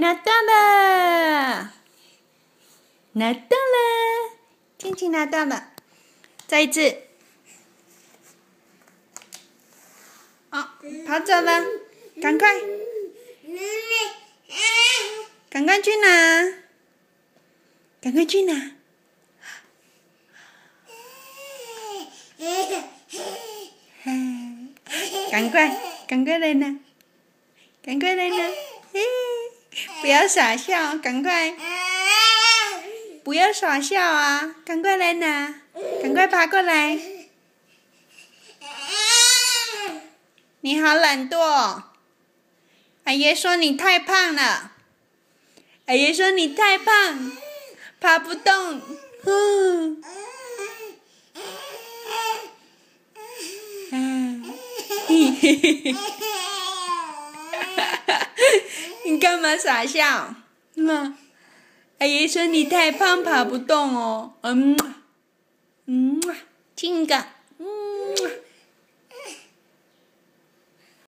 拿到了，拿到了，亲亲拿到了，再一次。哦，跑走了，赶快，赶快去拿，赶快去拿。赶快来拿，赶快来拿！不要傻笑，赶快！不要傻笑啊！赶快来拿，赶快爬过来！你好懒惰，阿爷说你太胖了，阿爷说你太胖，爬不动。你干嘛傻笑？阿爷说你太胖，爬不动哦。亲一个。